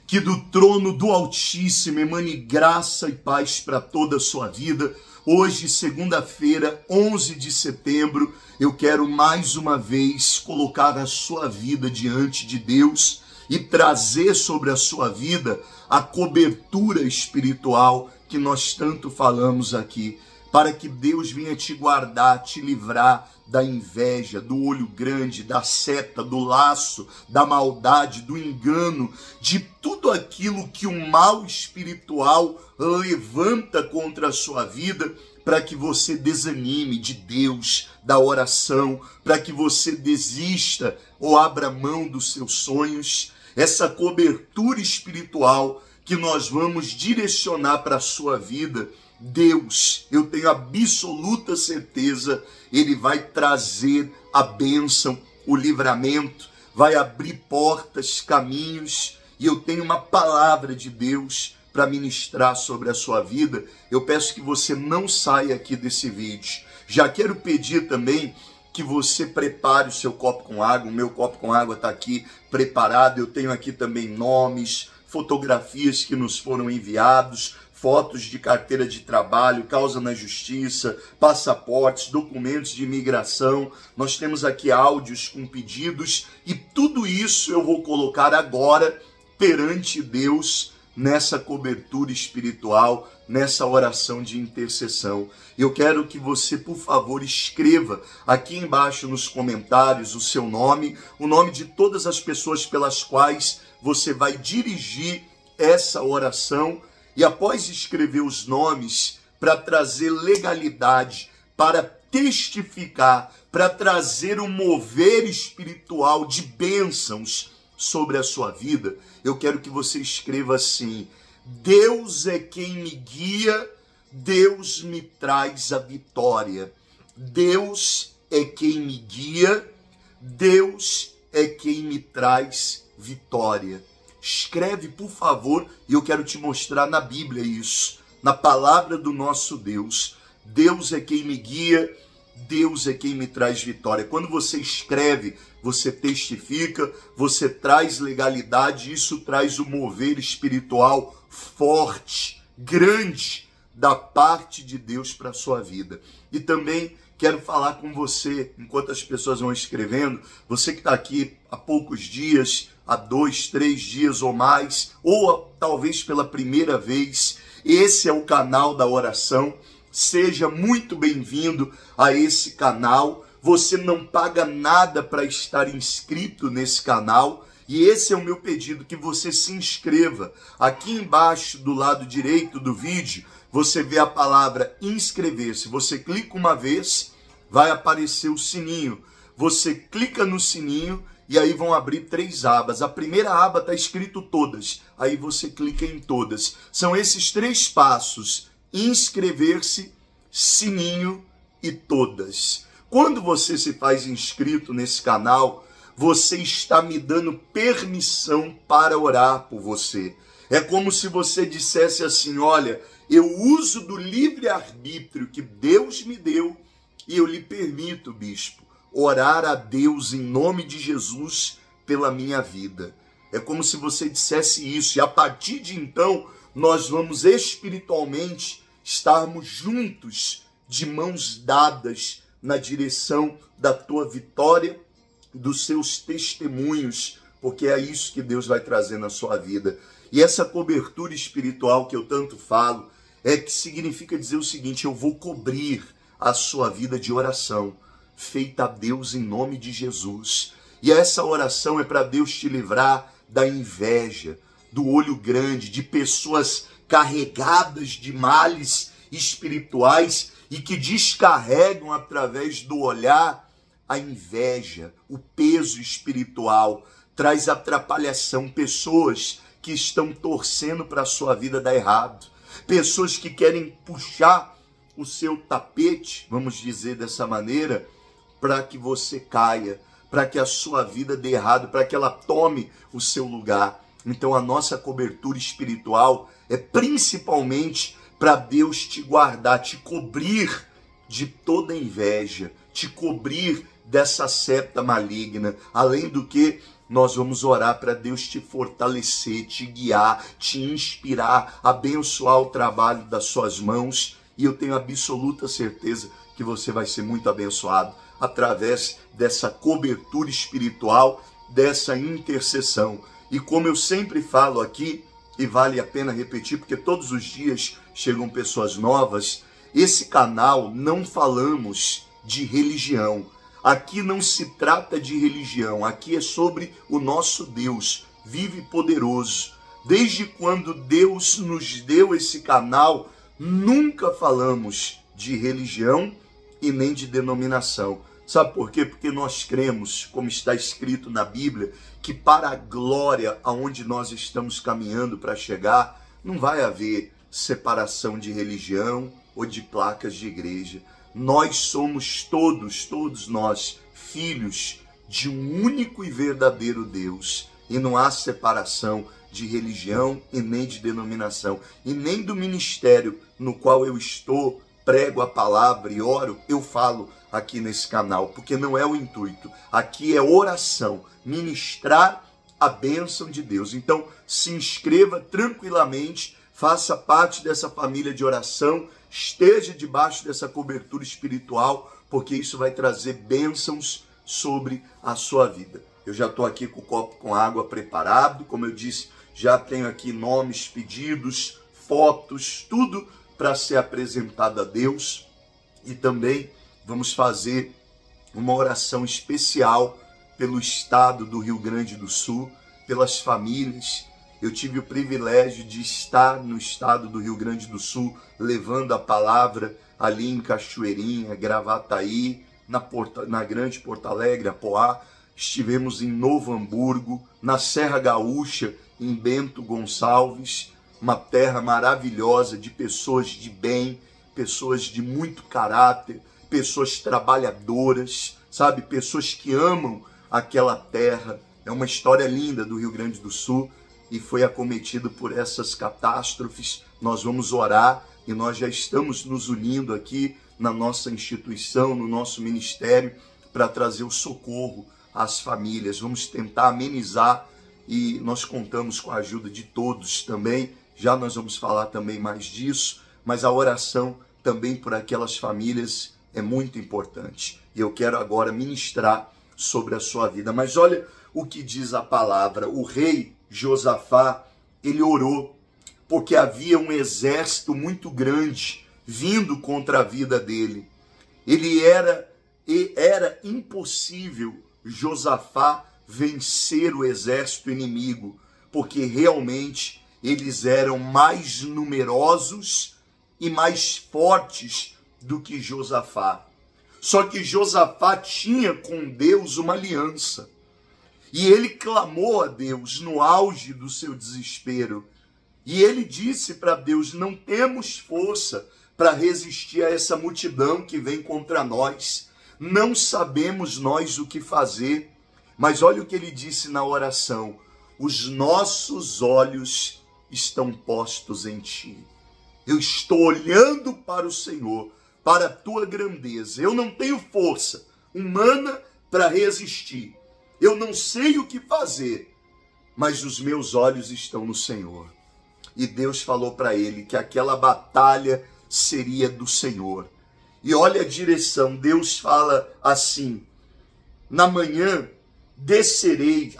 Que do trono do Altíssimo emane graça e paz para toda a sua vida. Hoje, segunda-feira, 11 de setembro, eu quero mais uma vez colocar a sua vida diante de Deus e trazer sobre a sua vida a cobertura espiritual que nós tanto falamos aqui, para que Deus venha te guardar, te livrar da inveja, do olho grande, da seta, do laço, da maldade, do engano, de tudo aquilo que o mal espiritual levanta contra a sua vida, para que você desanime de Deus, da oração, para que você desista ou abra mão dos seus sonhos. Essa cobertura espiritual que nós vamos direcionar para a sua vida, Deus, eu tenho absoluta certeza, Ele vai trazer a bênção, o livramento, vai abrir portas, caminhos, e eu tenho uma palavra de Deus para ministrar sobre a sua vida. Eu peço que você não saia aqui desse vídeo. Já quero pedir também que você prepare o seu copo com água. O meu copo com água está aqui preparado. Eu tenho aqui também nomes, fotografias que nos foram enviados, fotos de carteira de trabalho, causa na justiça, passaportes, documentos de imigração. Nós temos aqui áudios com pedidos e tudo isso eu vou colocar agora perante Deus nessa cobertura espiritual, nessa oração de intercessão. Eu quero que você, por favor, escreva aqui embaixo nos comentários o seu nome, o nome de todas as pessoas pelas quais você vai dirigir essa oração, e após escrever os nomes, para trazer legalidade, para testificar, para trazer um mover espiritual de bênçãos sobre a sua vida, eu quero que você escreva assim: Deus é quem me guia, Deus me traz a vitória. Deus é quem me guia, Deus é quem me traz vitória. Escreve, por favor, e eu quero te mostrar na Bíblia isso, na palavra do nosso Deus. Deus é quem me guia, Deus é quem me traz vitória. Quando você escreve, você testifica, você traz legalidade, isso traz um mover espiritual forte, grande, da parte de Deus para a sua vida. E também quero falar com você, enquanto as pessoas vão escrevendo, você que está aqui há poucos dias, há 2, 3 dias ou mais, ou talvez pela primeira vez, esse é o canal da oração. Seja muito bem-vindo a esse canal. Você não paga nada para estar inscrito nesse canal. E esse é o meu pedido, que você se inscreva. Aqui embaixo, do lado direito do vídeo, você vê a palavra inscrever-se. Você clica uma vez, vai aparecer o sininho. Você clica no sininho e aí vão abrir 3 abas. A primeira aba está escrito todas. Aí você clica em todas. São esses 3 passos: inscrever-se, sininho e todas. Quando você se faz inscrito nesse canal, você está me dando permissão para orar por você. É como se você dissesse assim: olha, eu uso do livre-arbítrio que Deus me deu e eu lhe permito, bispo, orar a Deus em nome de Jesus pela minha vida. É como se você dissesse isso, e a partir de então, nós vamos espiritualmente estarmos juntos, de mãos dadas, na direção da tua vitória, dos seus testemunhos, porque é isso que Deus vai trazer na sua vida. E essa cobertura espiritual que eu tanto falo, é que significa dizer o seguinte: eu vou cobrir a sua vida de oração, feita a Deus em nome de Jesus. E essa oração é para Deus te livrar da inveja, do olho grande, de pessoas carregadas de males espirituais e que descarregam através do olhar a inveja, o peso espiritual, traz atrapalhação, pessoas que estão torcendo para a sua vida dar errado, pessoas que querem puxar o seu tapete, vamos dizer dessa maneira, para que você caia, para que a sua vida dê errado, para que ela tome o seu lugar. Então a nossa cobertura espiritual é principalmente para Deus te guardar, te cobrir de toda inveja, te cobrir dessa seta maligna. Além do que, nós vamos orar para Deus te fortalecer, te guiar, te inspirar, abençoar o trabalho das suas mãos. E eu tenho absoluta certeza que você vai ser muito abençoado através dessa cobertura espiritual, dessa intercessão. E como eu sempre falo aqui, e vale a pena repetir, porque todos os dias chegam pessoas novas, esse canal não falamos de religião. Aqui não se trata de religião, aqui é sobre o nosso Deus, vivo e poderoso. Desde quando Deus nos deu esse canal, nunca falamos de religião e nem de denominação. Sabe por quê? Porque nós cremos, como está escrito na Bíblia, que para a glória aonde nós estamos caminhando para chegar, não vai haver separação de religião ou de placas de igreja. Nós somos todos nós, filhos de um único e verdadeiro Deus. E não há separação de religião e nem de denominação. E nem do ministério no qual eu estou, prego a palavra e oro, eu falo aqui nesse canal, porque não é o intuito. Aqui é oração, ministrar a bênção de Deus. Então, se inscreva tranquilamente, faça parte dessa família de oração, esteja debaixo dessa cobertura espiritual, porque isso vai trazer bênçãos sobre a sua vida. Eu já estou aqui com o copo com água preparado, como eu disse, já tenho aqui nomes, pedidos, fotos, tudo para ser apresentado a Deus. E também vamos fazer uma oração especial pelo estado do Rio Grande do Sul, pelas famílias. Eu tive o privilégio de estar no estado do Rio Grande do Sul, levando a palavra ali em Cachoeirinha, Gravataí, na Grande Porto Alegre, Apoá. Estivemos em Novo Hamburgo, na Serra Gaúcha, em Bento Gonçalves, uma terra maravilhosa de pessoas de bem, pessoas de muito caráter, pessoas trabalhadoras, sabe? Pessoas que amam aquela terra. É uma história linda do Rio Grande do Sul e foi acometido por essas catástrofes. Nós vamos orar e nós já estamos nos unindo aqui na nossa instituição, no nosso ministério, para trazer o socorro às famílias. Vamos tentar amenizar e nós contamos com a ajuda de todos também. Já nós vamos falar também mais disso, mas a oração também por aquelas famílias é muito importante. E eu quero agora ministrar sobre a sua vida. Mas olha o que diz a palavra. O rei Josafá, ele orou, porque havia um exército muito grande vindo contra a vida dele. Era impossível Josafá vencer o exército inimigo, porque realmente eles eram mais numerosos e mais fortes do que Josafá. Só que Josafá tinha com Deus uma aliança. E ele clamou a Deus no auge do seu desespero. E ele disse para Deus: não temos força para resistir a essa multidão que vem contra nós. Não sabemos nós o que fazer. Mas olha o que ele disse na oração: os nossos olhos estão postos em ti. Eu estou olhando para o Senhor, para a tua grandeza. Eu não tenho força humana para resistir. Eu não sei o que fazer, mas os meus olhos estão no Senhor. E Deus falou para ele que aquela batalha seria do Senhor. E olha a direção, Deus fala assim: amanhã descereis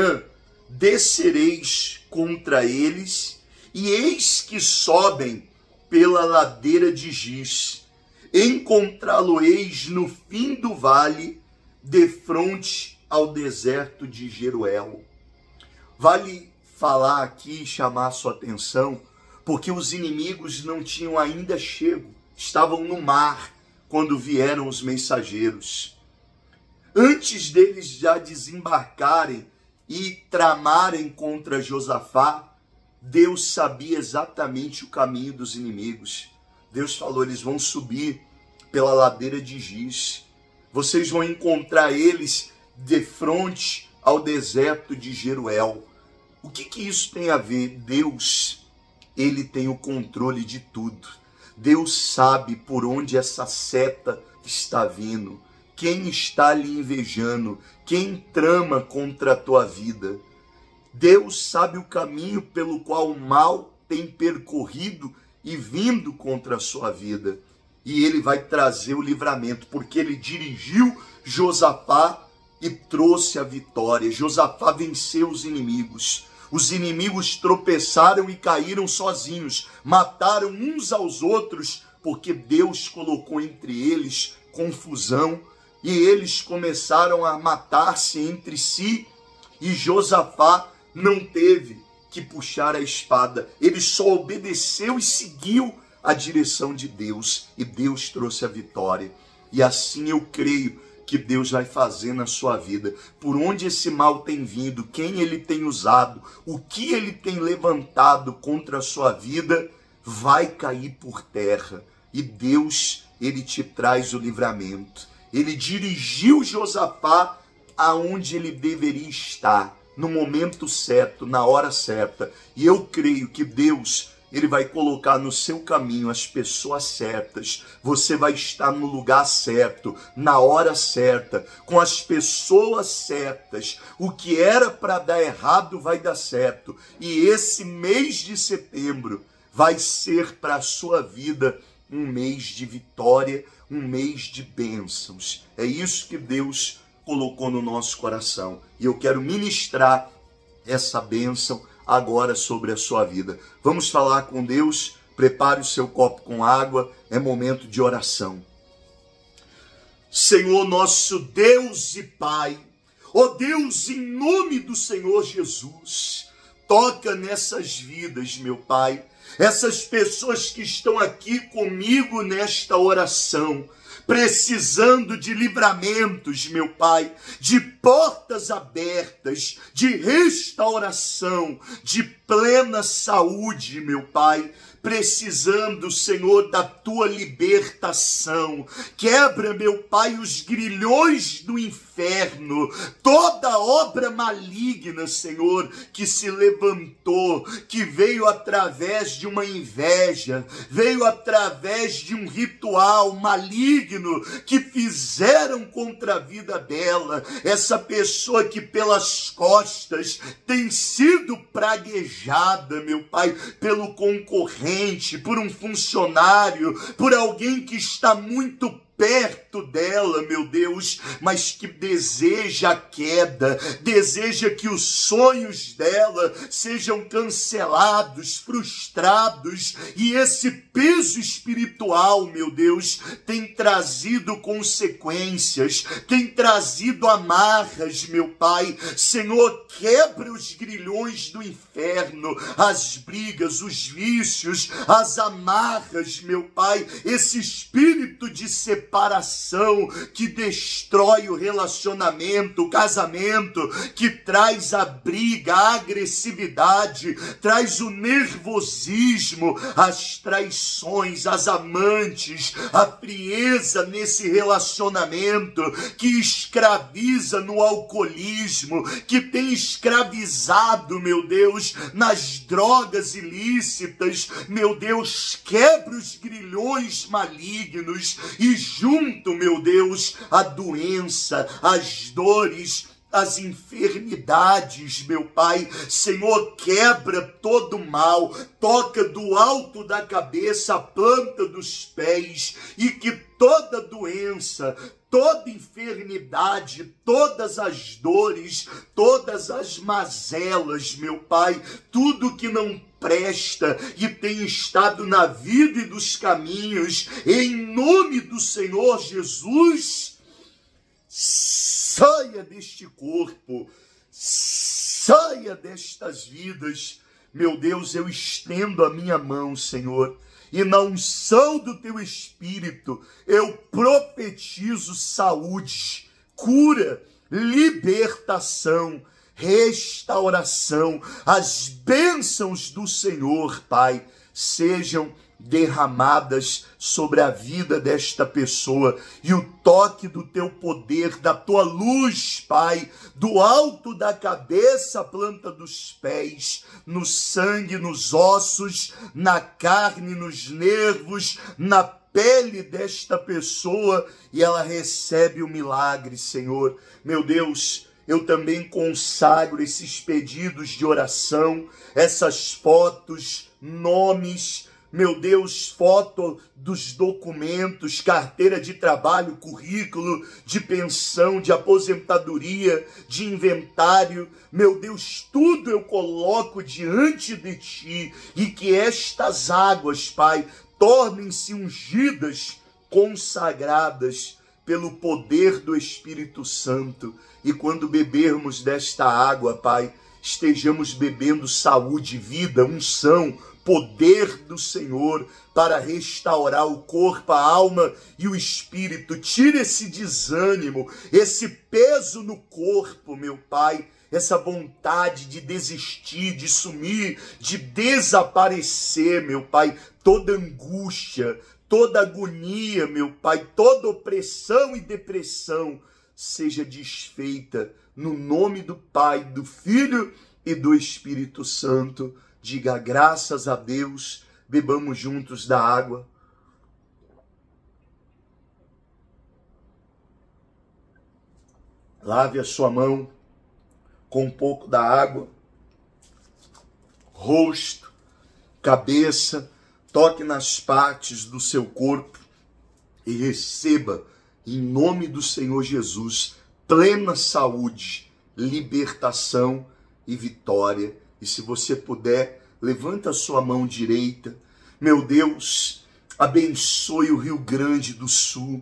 contra eles, e eis que sobem pela ladeira de Giz. Encontrá-lo-eis no fim do vale, defronte ao deserto de Jeruel. Vale falar aqui e chamar a sua atenção, porque os inimigos não tinham ainda chego, estavam no mar quando vieram os mensageiros. Antes deles já desembarcarem e tramarem contra Josafá, Deus sabia exatamente o caminho dos inimigos. Deus falou: eles vão subir pela ladeira de Giz. Vocês vão encontrar eles de frente ao deserto de Jeruel. O que isso tem a ver? Deus, ele tem o controle de tudo. Deus sabe por onde essa seta está vindo. quem está lhe invejando, quem trama contra a tua vida. Deus sabe o caminho pelo qual o mal tem percorrido e vindo contra a sua vida. E ele vai trazer o livramento, porque ele dirigiu Josafá e trouxe a vitória. Josafá venceu os inimigos. Os inimigos tropeçaram e caíram sozinhos, mataram uns aos outros, porque Deus colocou entre eles confusão, e eles começaram a matar-se entre si, e Josafá não teve que puxar a espada, ele só obedeceu e seguiu a direção de Deus, e Deus trouxe a vitória. E assim eu creio que Deus vai fazer na sua vida. Por onde esse mal tem vindo, quem ele tem usado, o que ele tem levantado contra a sua vida, vai cair por terra. E Deus, ele te traz o livramento. Ele dirigiu Josafá aonde ele deveria estar, no momento certo, na hora certa. E eu creio que Deus, ele vai colocar no seu caminho as pessoas certas. Você vai estar no lugar certo, na hora certa, com as pessoas certas. O que era para dar errado vai dar certo. E esse mês de setembro vai ser para a sua vida um mês de vitória, um mês de bênçãos. É isso que Deus colocou no nosso coração. E eu quero ministrar essa bênção agora sobre a sua vida. Vamos falar com Deus. Prepare o seu copo com água. É momento de oração. Senhor, nosso Deus e Pai, ó Deus, em nome do Senhor Jesus, toca nessas vidas, meu Pai, essas pessoas que estão aqui comigo nesta oração, precisando de livramentos, meu Pai, de portas abertas, de restauração, de plena saúde, meu Pai, precisando, Senhor, da tua libertação. Quebra, meu Pai, os grilhões do inferno, toda obra maligna, Senhor, que se levantou, que veio através de uma inveja, veio através de um ritual maligno que fizeram contra a vida dela. Essa pessoa que pelas costas tem sido praguejada, meu Pai, pelo concorrente, por um funcionário, por alguém que está muito perto dela, meu Deus, mas que deseja a queda, deseja que os sonhos dela sejam cancelados, frustrados, e esse peso espiritual, meu Deus, tem trazido consequências, tem trazido amarras, meu Pai. Senhor, quebra os grilhões do inferno, as brigas, os vícios, as amarras, meu Pai, esse espírito de separação que destrói o relacionamento, o casamento, que traz a briga, a agressividade, traz o nervosismo, as traições, as amantes, a frieza nesse relacionamento, que escraviza no alcoolismo, que tem escravizado, meu Deus, nas drogas ilícitas. Meu Deus, quebra os grilhões malignos e junto, meu Deus, a doença, as dores, as enfermidades, meu Pai. Senhor, quebra todo mal, toca do alto da cabeça à planta dos pés, e que toda doença, toda enfermidade, todas as dores, todas as mazelas, meu Pai, tudo que não presta e tem estado na vida e dos caminhos, em nome do Senhor Jesus, saia deste corpo, saia destas vidas. Meu Deus, eu estendo a minha mão, Senhor, e na unção do teu Espírito, eu profetizo saúde, cura, libertação, restauração. As bênçãos do Senhor, Pai, sejam derramadas sobre a vida desta pessoa, e o toque do teu poder, da tua luz, Pai, do alto da cabeça à planta dos pés, no sangue, nos ossos, na carne, nos nervos, na pele desta pessoa e ela recebe o milagre, Senhor. Meu Deus, eu também consagro esses pedidos de oração, essas fotos, nomes, meu Deus, foto dos documentos, carteira de trabalho, currículo, de pensão, de aposentadoria, de inventário. Meu Deus, tudo eu coloco diante de Ti e que estas águas, Pai, tornem-se ungidas, consagradas pelo poder do Espírito Santo. E quando bebermos desta água, Pai, estejamos bebendo saúde, vida, unção, poder do Senhor para restaurar o corpo, a alma e o espírito. Tira esse desânimo, esse peso no corpo, meu Pai, essa vontade de desistir, de sumir, de desaparecer, meu Pai, toda angústia, toda agonia, meu Pai, toda opressão e depressão seja desfeita no nome do Pai, do Filho e do Espírito Santo. Diga graças a Deus, bebamos juntos da água. Lave a sua mão com um pouco da água, rosto, cabeça, toque nas partes do seu corpo e receba, em nome do Senhor Jesus, plena saúde, libertação e vitória. E se você puder, levanta a sua mão direita. Meu Deus, abençoe o Rio Grande do Sul.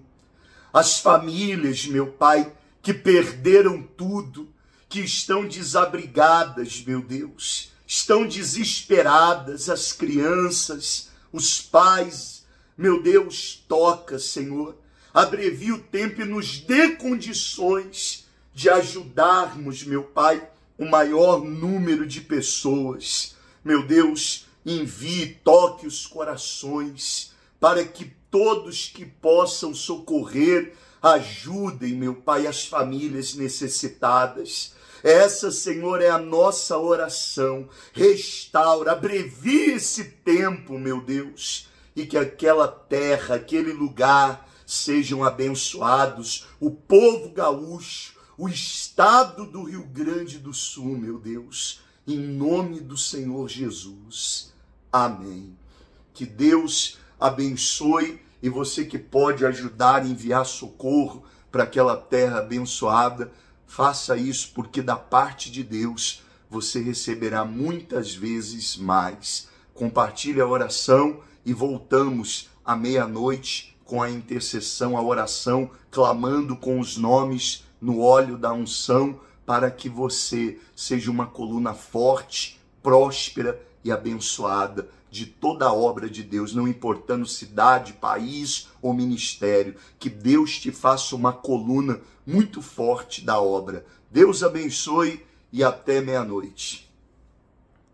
As famílias, meu Pai, que perderam tudo, que estão desabrigadas, meu Deus, estão desesperadas, as crianças, os pais, meu Deus, toca, Senhor, abrevia o tempo e nos dê condições de ajudarmos, meu Pai, o maior número de pessoas. Meu Deus, envie, toque os corações, para que todos que possam socorrer, ajudem, meu Pai, as famílias necessitadas. Essa, Senhor, é a nossa oração. Restaura, abrevia esse tempo, meu Deus, e que aquela terra, aquele lugar sejam abençoados. O povo gaúcho, o estado do Rio Grande do Sul, meu Deus, em nome do Senhor Jesus. Amém. Que Deus abençoe, e você que pode ajudar a enviar socorro para aquela terra abençoada, faça isso, porque da parte de Deus você receberá muitas vezes mais. Compartilhe a oração e voltamos à meia-noite com a intercessão, a oração, clamando com os nomes no óleo da unção, para que você seja uma coluna forte, próspera e abençoada de toda a obra de Deus, não importando cidade, país ou ministério. Que Deus te faça uma coluna muito forte da obra. Deus abençoe e até meia-noite.